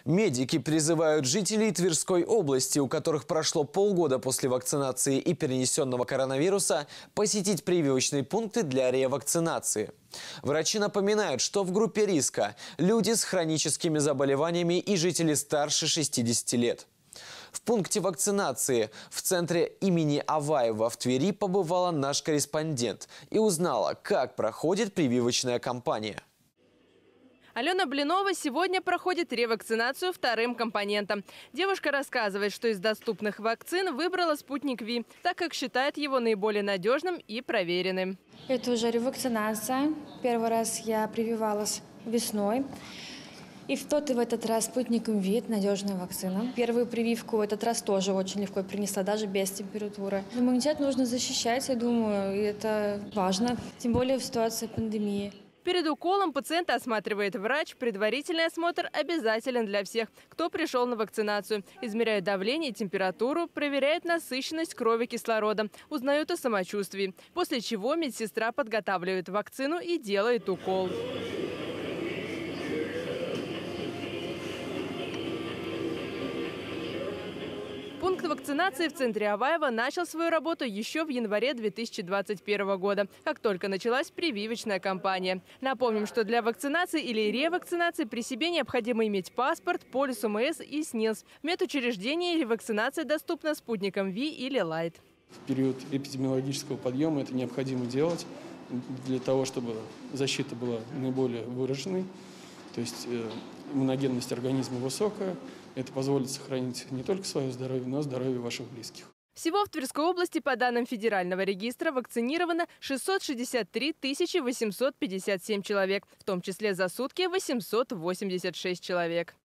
Медики призывают жителей Тверской области, у которых прошло полгода после вакцинации и перенесенного коронавируса, посетить прививочные пункты для ревакцинации. Врачи напоминают, что в группе риска люди с хроническими заболеваниями и жители старше 60 лет. В пункте вакцинации в центре имени Аваева в Твери побывала наш корреспондент и узнала, как проходит прививочная кампания. Алена Блинова сегодня проходит ревакцинацию вторым компонентом. Девушка рассказывает, что из доступных вакцин выбрала «Спутник Ви», так как считает его наиболее надежным и проверенным. Это уже ревакцинация. Первый раз я прививалась весной. И в этот раз «Спутником Ви» – надежная вакцина. Первую прививку в этот раз тоже очень легко принесла, даже без температуры. Иммунитет нужно защищать, я думаю, и это важно, тем более в ситуации пандемии. Перед уколом пациента осматривает врач. Предварительный осмотр обязателен для всех, кто пришел на вакцинацию. Измеряют давление и температуру, проверяют насыщенность крови кислородом, узнают о самочувствии. После чего медсестра подготавливает вакцину и делает укол. Пункт вакцинации в центре Аваева начал свою работу еще в январе 2021 года, как только началась прививочная кампания. Напомним, что для вакцинации или ревакцинации при себе необходимо иметь паспорт, полис ОМС и СНИЛС. В медучреждении ревакцинация доступна спутником Ви или Лайт. В период эпидемиологического подъема это необходимо делать для того, чтобы защита была наиболее выраженной. То есть иммуногенность организма высокая. Это позволит сохранить не только свое здоровье, но и здоровье ваших близких. Всего в Тверской области, по данным Федерального регистра, вакцинировано 663 857 человек, в том числе за сутки 886 человек.